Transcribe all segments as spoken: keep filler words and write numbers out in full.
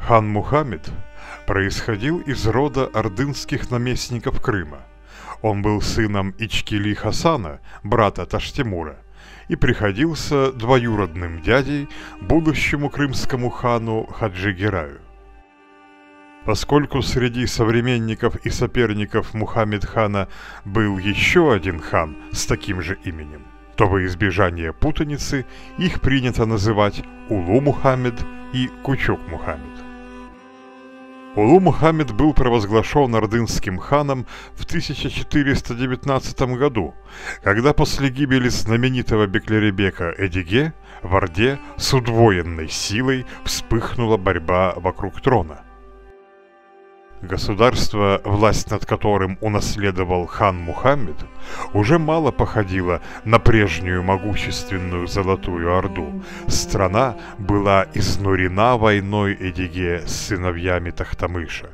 Хан Мухаммед происходил из рода ордынских наместников Крыма. Он был сыном Ичкили Хасана, брата Таштимура, и приходился двоюродным дядей будущему крымскому хану Хаджи Гераю. Поскольку среди современников и соперников Мухаммед-хана был еще один хан с таким же именем, то во избежание путаницы их принято называть Улу-Мухаммед и Кучук-Мухаммед. Улу-Мухаммед был провозглашен ордынским ханом в тысяча четыреста девятнадцатом году, когда после гибели знаменитого Беклеребека Эдиге в Орде с удвоенной силой вспыхнула борьба вокруг трона. Государство, власть над которым унаследовал хан Мухаммед, уже мало походило на прежнюю могущественную Золотую Орду. Страна была изнурена войной Эдиге с сыновьями Тохтамыша.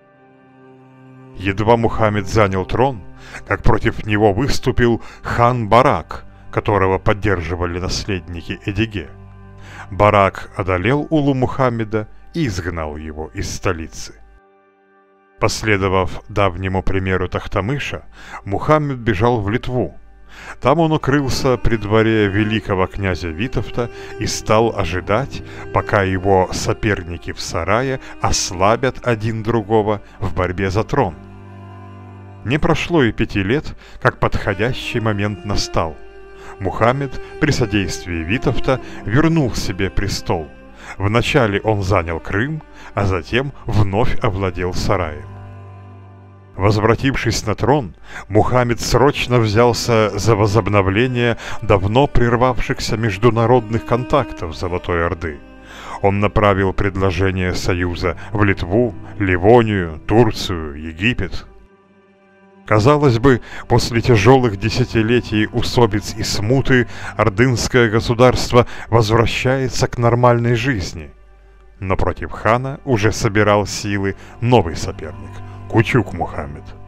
Едва Мухаммед занял трон, как против него выступил хан Барак, которого поддерживали наследники Эдиге. Барак одолел Улу-Мухаммеда и изгнал его из столицы. Последовав давнему примеру Тохтамыша, Мухаммед бежал в Литву. Там он укрылся при дворе великого князя Витовта и стал ожидать, пока его соперники в сарае ослабят один другого в борьбе за трон. Не прошло и пяти лет, как подходящий момент настал. Мухаммед при содействии Витовта вернул себе престол. Вначале он занял Крым, а затем вновь овладел сараем. Возвратившись на трон, Мухаммед срочно взялся за возобновление давно прервавшихся международных контактов Золотой Орды. Он направил предложение союза в Литву, Ливонию, Турцию, Египет. Казалось бы, после тяжелых десятилетий усобиц и смуты ордынское государство возвращается к нормальной жизни. Но против хана уже собирал силы новый соперник – Кучук-Мухаммед.